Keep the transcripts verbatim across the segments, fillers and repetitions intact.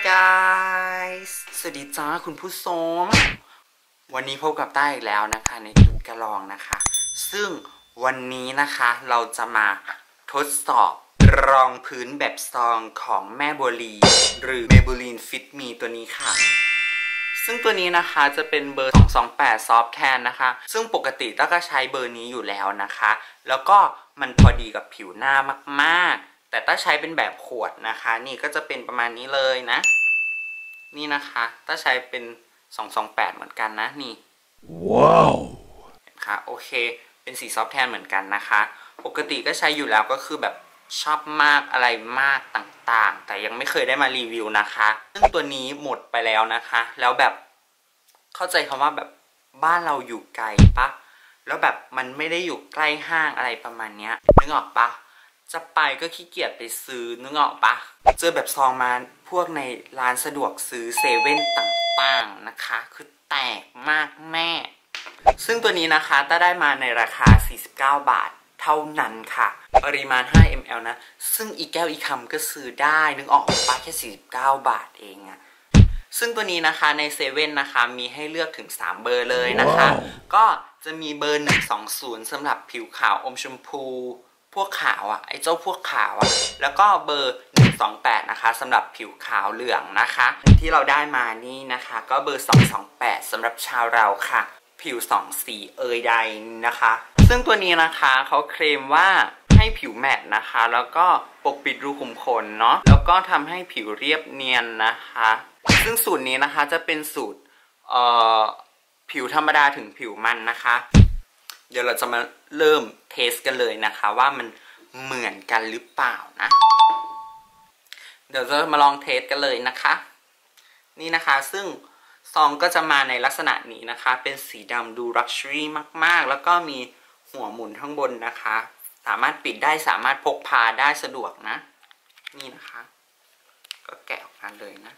guys สวัสดีจ้าคุณผู้ชมวันนี้พบกับต้าอีกแล้วนะคะในคลิปกระลองนะคะซึ่งวันนี้นะคะเราจะมาทดสอบรองพื้นแบบซองของแม่โบลีหรือ Maybelline Fit Me ตัวนี้ค่ะซึ่งตัวนี้นะคะจะเป็นเบอร์สองสองแปด Soft Tan นะคะซึ่งปกติต้าก็ใช้เบอร์นี้อยู่แล้วนะคะแล้วก็มันพอดีกับผิวหน้ามากๆแต่ต้าใช้เป็นแบบขวดนะคะนี่ก็จะเป็นประมาณนี้เลยนะนี่นะคะต้าใช้เป็นสองสองแปดเหมือนกันนะนี่ว้าวเห็นคะโอเคเป็นสี Soft Tan เหมือนกันนะคะปกติก็ใช้อยู่แล้วก็คือแบบชอบมากอะไรมากต่างๆแต่ยังไม่เคยได้มารีวิวนะคะซึ่งตัวนี้หมดไปแล้วนะคะแล้วแบบเข้าใจคำว่าแบบบ้านเราอยู่ไกลปะแล้วแบบมันไม่ได้อยู่ใกล้ห้างอะไรประมาณนี้นึกออกปะจะไปก็ขี้เกียจไปซื้อนึกออกปะเจอแบบซองมาพวกในร้านสะดวกซื้อเซเว่นต่างๆนะคะคือแตกมากแม่ซึ่งตัวนี้นะคะต้าได้มาในราคาสี่สิบเก้าบาทเท่านั้นค่ะปริมาณห้ามิลลิลิตร นะซึ่งอีแก้วอีคำก็ซื้อได้นึกออกปะแค่สี่สิบเก้าบาทเองอะซึ่งตัวนี้นะคะในเซเว่นนะคะมีให้เลือกถึงสามเบอร์เลยนะคะ wow. ก็จะมีเบอร์หนึ่งสองศูนย์สำหรับผิวขาวอมชมพูพวกขาวอ่ะไอ้เจ้าพวกขาวอ่ะแล้วก็เบอร์หนึ่งสองแปดนะคะสำหรับผิวขาวเหลืองนะคะที่เราได้มานี่นะคะก็เบอร์สองสองแปดสำหรับชาวเราค่ะผิวสองสีเอยใดนะคะซึ่งตัวนี้นะคะเขาเคลมว่าให้ผิวแมตต์นะคะแล้วก็ปกปิดรูขุมขนเนาะแล้วก็ทำให้ผิวเรียบเนียนนะคะซึ่งสูตรนี้นะคะจะเป็นสูตรเอ่อผิวธรรมดาถึงผิวมันนะคะเดี๋ยวเราจะมาเริ่มเทสกันเลยนะคะว่ามันเหมือนกันหรือเปล่านะเดี๋ยวจะมาลองเทสกันเลยนะคะนี่นะคะซึ่งซองก็จะมาในลักษณะนี้นะคะเป็นสีดำดูลักชัวรี่มากๆแล้วก็มีหัวหมุนข้างบนนะคะสามารถปิดได้สามารถพกพาได้สะดวกนะนี่นะคะก็แกะออกมาเลยนะ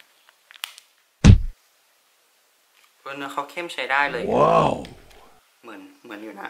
เนื้อเขาเข้มใช้ได้เลยว้าวเหมือนเหมือนอยู่นะ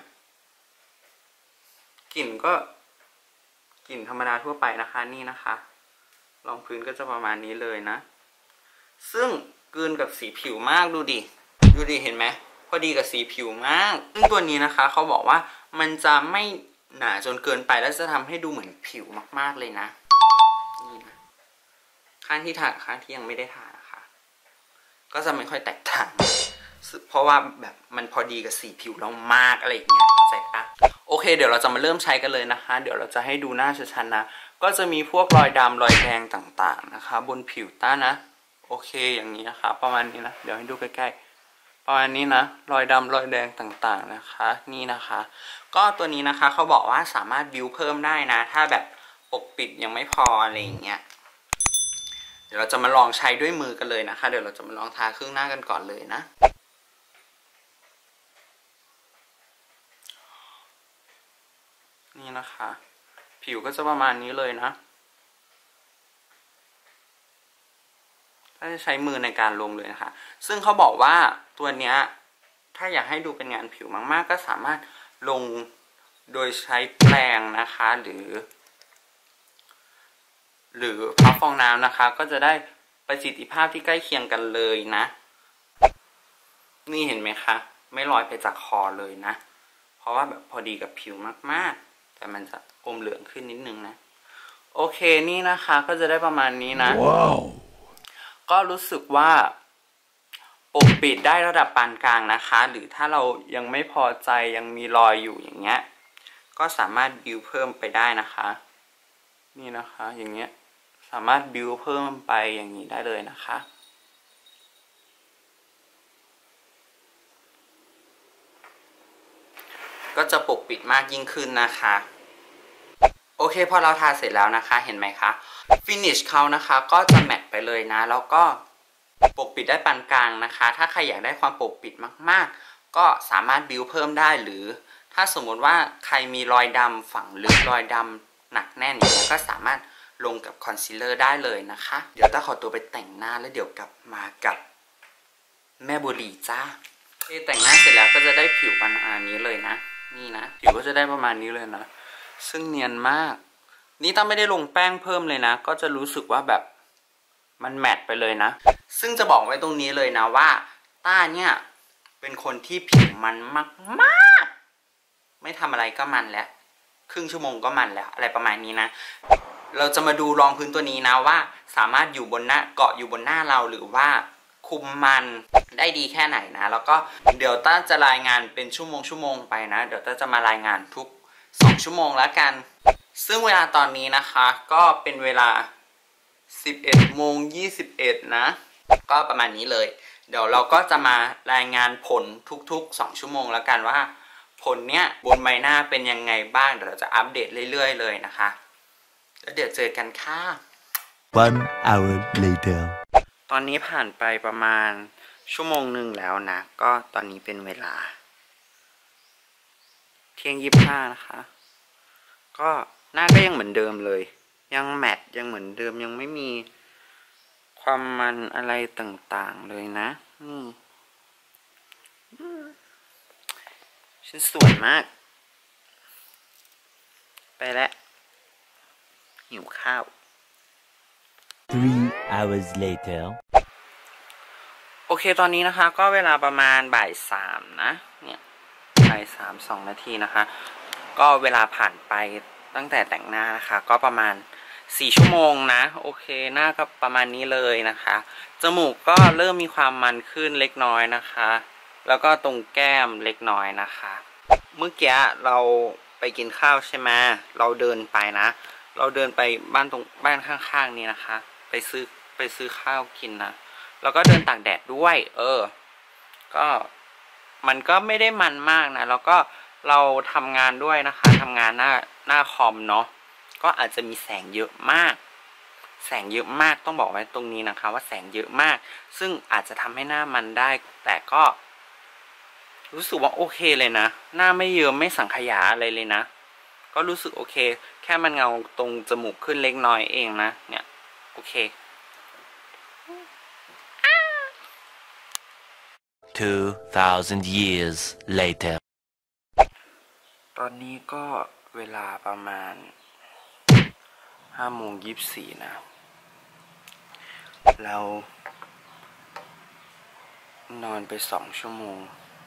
กลิ่นก็กลิ่นธรรมดาทั่วไปนะคะนี่นะคะรองพื้นก็จะประมาณนี้เลยนะซึ่งกลืนกับสีผิวมากดูดิดูดิเห็นไหมพอดีกับสีผิวมากซึ่งตัวนี้นะคะเขาบอกว่ามันจะไม่หนาจนเกินไปแล้วจะทำให้ดูเหมือนผิวมากๆเลยนะนี่นะข้างที่ทาข้างที่ยังไม่ได้ทานะคะก็จะไม่ค่อยแตกต่างเพราะว่าแบบมันพอดีกับสีผิวเรามากอะไรอย่างเงี้ยเข้าใจปะโอเคเดี๋ยวเราจะมาเริ่มใช้กันเลยนะคะเดี๋ยวเราจะให้ดูหน้าชัดๆนะก็จะมีพวกรอยดำรอยแดงต่างๆนะคะบนผิวต้านะโอเคอย่างนี้นะคะประมาณนี้นะเดี๋ยวให้ดูใกล้ๆประมาณนี้นะรอยดำรอยแดงต่างๆนะคะนี่นะคะก็ตัวนี้นะคะเขาบอกว่าสามารถบิวเพิ่มได้นะถ้าแบบปกปิดยังไม่พออะไรอย่างเงี้ยเดี๋ยวเราจะมาลองใช้ด้วยมือกันเลยนะคะเดี๋ยวเราจะมาลองทาครึ่งหน้ากันก่อนเลยนะนี่นะคะผิวก็จะประมาณนี้เลยนะถ้าจะใช้มือในการลงเลยนะคะซึ่งเขาบอกว่าตัวเนี้ยถ้าอยากให้ดูเป็นงานผิวมากๆก็สามารถลงโดยใช้แปรงนะคะหรือหรือพับฟองน้ำนะคะก็จะได้ประสิทธิภาพที่ใกล้เคียงกันเลยนะนี่เห็นไหมคะไม่ลอยไปจากคอเลยนะเพราะว่าแบบพอดีกับผิวมากๆแต่มันจะอมเหลืองขึ้นนิดนึงนะโอเคนี่นะคะก็จะได้ประมาณนี้นะ wow. ก็รู้สึกว่าปกปิดได้ระดับปานกลางนะคะหรือถ้าเรายังไม่พอใจยังมีรอยอยู่อย่างเงี้ยก็สามารถบิวเพิ่มไปได้นะคะนี่นะคะอย่างเงี้ยสามารถบิวเพิ่มไปอย่างนี้ได้เลยนะคะก็จะปกปิดมากยิ่งขึ้นนะคะโอเคพอเราทาเสร็จแล้วนะคะเห็นไหมคะฟินิชเขานะคะก็จะแมตต์ไปเลยนะแล้วก็ปกปิดได้ปานกลางนะคะถ้าใครอยากได้ความปกปิดมากๆก็สามารถบิวเพิ่มได้หรือถ้าสมมติว่าใครมีรอยดำฝังลึกรอยดำหนักแน่นอย่างนี้ก็สามารถลงกับคอนซีลเลอร์ได้เลยนะคะเดี๋ยวต้าขอตัวไปแต่งหน้าแล้วเดี๋ยวกลับมากับแม่โบลีจ้าแต่งหน้าเสร็จแล้วก็จะได้ผิวประมาณนี้เลยนะนี่นะผิวก็จะได้ประมาณนี้เลยนะซึ่งเนียนมากนี่ต้าไม่ได้ลงแป้งเพิ่มเลยนะก็จะรู้สึกว่าแบบมันแมทไปเลยนะซึ่งจะบอกไว้ตรงนี้เลยนะว่าต้าเนี่ยเป็นคนที่ผิวมันมากๆไม่ทำอะไรก็มันแล้วครึ่งชั่วโมงก็มันแล้วอะไรประมาณนี้นะเราจะมาดูรองพื้นตัวนี้นะว่าสามารถอยู่บนหน้าเกาะอยู่บนหน้าเราหรือว่าคุมมันได้ดีแค่ไหนนะแล้วก็เดี๋ยวต้าจะรายงานเป็นชั่วโมงชั่วโมงไปนะเดี๋ยวต้าจะมารายงานทุกสองชั่วโมงแล้วกันซึ่งเวลาตอนนี้นะคะก็เป็นเวลาสิบเอ็ดโมงยี่สิบเอ็ดนะก็ประมาณนี้เลยเดี๋ยวเราก็จะมารายงานผลทุกๆสองชั่วโมงแล้วกันว่าผลเนี้ยบนใบหน้าเป็นยังไงบ้างเดี๋ยวเราจะอัปเดตเรื่อยๆเลยนะคะแล้วเดี๋ยวเจอกันค่ะ One hour later ตอนนี้ผ่านไปประมาณชั่วโมงหนึ่งแล้วนะก็ตอนนี้เป็นเวลาเที่ยงยี่สิบห้านะคะก็หน้าก็ยังเหมือนเดิมเลยยังแมตยังเหมือนเดิมยังไม่มีความมันอะไรต่างๆเลยนะนี่ฉันสวยมากไปแล้วหิวข้าว Three hours later โอเคตอนนี้นะคะก็เวลาประมาณบ่ายสามนะเนี่ยบ่ายสามสองนาทีนะคะก็เวลาผ่านไปตั้งแต่แต่งหน้านะคะก็ประมาณสี่ชั่วโมงนะโอเคหน้าก็ประมาณนี้เลยนะคะจมูกก็เริ่มมีความมันขึ้นเล็กน้อยนะคะแล้วก็ตรงแก้มเล็กน้อยนะคะเมื่อกี้เราไปกินข้าวใช่ไหมเราเดินไปนะเราเดินไปบ้านตรงบ้านข้างๆนี้นะคะไปซื้อไปซื้อข้าวกินนะแล้วก็เดินตากแดดด้วยเออก็มันก็ไม่ได้มันมากนะแล้วก็เราทำงานด้วยนะคะทำงานหน้าหน้าคอมเนาะก็อาจจะมีแสงเยอะมากแสงเยอะมากต้องบอกไว้ตรงนี้นะคะว่าแสงเยอะมากซึ่งอาจจะทำให้หน้ามันได้แต่ก็รู้สึกว่าโอเคเลยนะหน้าไม่เยิ้มไม่สังขยาอะไรเลยนะก็รู้สึกโอเคแค่มันเงาตรงจมูกขึ้นเล็กน้อยเองนะเนี่ยโอเค Two thousand years later ตอนนี้ก็เวลาประมาณห้าโมงยี่สิบสี่นะเรานอนไปสองชั่วโมง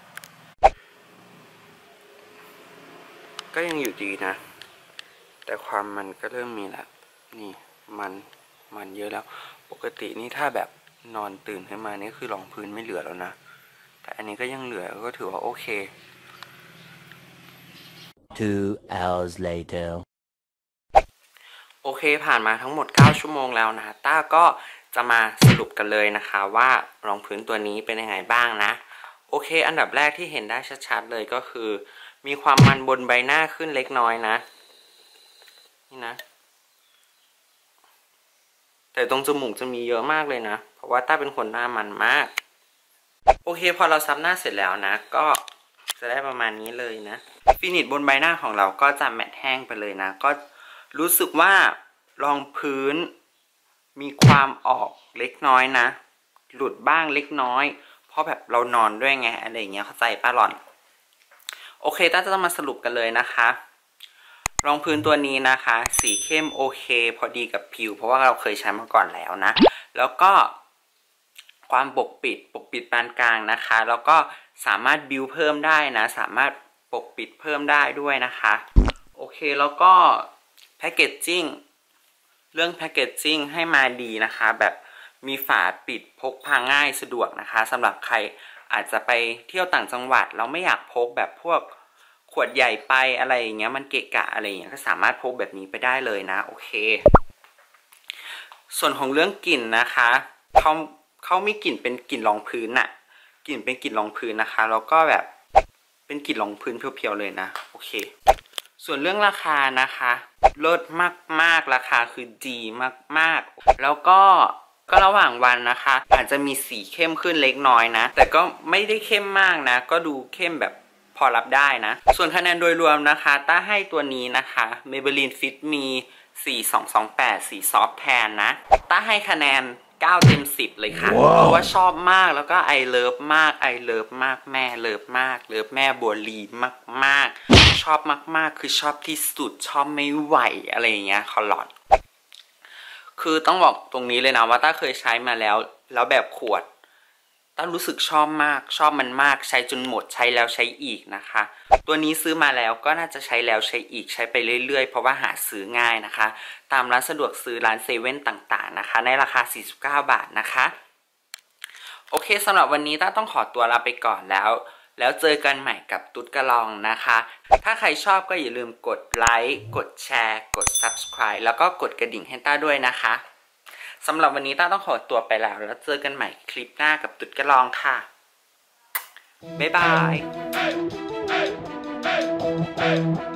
ก็ยังอยู่ดีนะแต่ความมันก็เริ่มมีแล้วนี่มันมันเยอะแล้วปกตินี่ถ้าแบบนอนตื่นขึ้นมานี่คือรองพื้นไม่เหลือแล้วนะแต่อันนี้ก็ยังเหลือก็ถือว่าโอเค Two hours later โอเคผ่านมาทั้งหมดเก้าชั่วโมงแล้วนะต้าก็จะมาสรุปกันเลยนะคะว่ารองพื้นตัวนี้เป็นยังไงบ้างนะโอเคอันดับแรกที่เห็นได้ชัดๆเลยก็คือมีความมันบนใบหน้าขึ้นเล็กน้อยนะนี่นะแต่ตรงจมูกจะมีเยอะมากเลยนะเพราะว่าต้าเป็นคนหน้ามันมากโอเคพอเราซับหน้าเสร็จแล้วนะก็จะได้ประมาณนี้เลยนะฟินิชบนใบหน้าของเราก็จะแมตต์แห้งไปเลยนะก็รู้สึกว่ารองพื้นมีความออกเล็กน้อยนะหลุดบ้างเล็กน้อยเพราะแบบเรานอนด้วยไงอะไรอย่างเงี้ยเข้าใจป้าหล่อนโอเคต้าจะต้องมาสรุปกันเลยนะคะรองพื้นตัวนี้นะคะสีเข้มโอเคพอดีกับผิวเพราะว่าเราเคยใช้มาก่อนแล้วนะแล้วก็ความปกปิดปกปิดปานกลางนะคะแล้วก็สามารถบิวเพิ่มได้นะสามารถปกปิดเพิ่มได้ด้วยนะคะโอเคแล้วก็แพคเกจจิ้งเรื่องแพคเกจจิ้งให้มาดีนะคะแบบมีฝาปิดพกพาง่ายสะดวกนะคะสำหรับใครอาจจะไปเที่ยวต่างจังหวัดเราไม่อยากพกแบบพวกขวดใหญ่ไปอะไรอย่างเงี้ยมันเกะกะอะไรอย่างเงี้ยก็สามารถพกแบบนี้ไปได้เลยนะโอเคส่วนของเรื่องกลิ่นนะคะเขาเขามีกลิ่นเป็นกลิ่นรองพื้นน่ะกลิ่นเป็นกลิ่นรองพื้นนะคะแล้วก็แบบเป็นกลิ่นรองพื้นเพียวๆเลยนะโอเคส่วนเรื่องราคานะคะลดมากๆราคาคือดีมากๆแล้วก็ก็ระหว่างวันนะคะอาจจะมีสีเข้มขึ้นเล็กน้อยนะแต่ก็ไม่ได้เข้มมากนะก็ดูเข้มแบบพอรับได้นะส่วนคะแนนโดยรวมนะคะต้าให้ตัวนี้นะคะ Maybelline Fit Me สี่สองสองแปดสีซอฟต์แทนนะต้าให้คะแนนเก้าเต็มสิบเลยค่ะ wow. เพราะว่าชอบมากแล้วก็ไอเลิฟมากไอเลิฟมากแม่เลิฟมากเลิฟแม่บัวลีมากๆชอบมากๆคือชอบที่สุดชอบไม่ไหวอะไรอย่างเงี้ยคอลอดคือต้องบอกตรงนี้เลยนะว่าต้าเคยใช้มาแล้วแล้วแบบขวดต้ารู้สึกชอบมากชอบมันมากใช้จนหมดใช้แล้วใช้อีกนะคะตัวนี้ซื้อมาแล้วก็น่าจะใช้แล้วใช้อีกใช้ไปเรื่อยๆเพราะว่าหาซื้อง่ายนะคะตามร้านสะดวกซื้อร้านเซเว่นต่างๆนะคะในราคาสี่สิบเก้าบาทนะคะโอเคสำหรับวันนี้ต้าต้องขอตัวลาไปก่อนแล้วแล้วเจอกันใหม่กับตุ๊ดกระลองนะคะถ้าใครชอบก็อย่าลืมกดไลค์กดแชร์กด ซับสไครบ์ แล้วก็กดกระดิ่งให้ต้าด้วยนะคะสำหรับวันนี้ต้าต้องขอตัวไปแล้วแล้วเจอกันใหม่คลิปหน้ากับตุ๊ดกระลองค่ะบ๊ายบาย